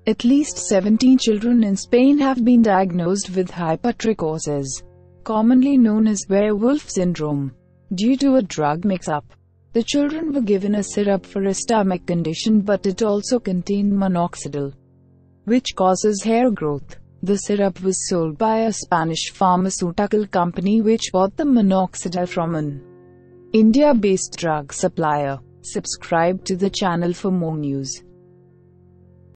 At least 17 children in Spain have been diagnosed with hypertrichosis, commonly known as werewolf syndrome, due to a drug mix-up. The children were given a syrup for a stomach condition, but it also contained minoxidil, which causes hair growth. The syrup was sold by a Spanish pharmaceutical company which bought the minoxidil from an India-based drug supplier. Subscribe to the channel for more news.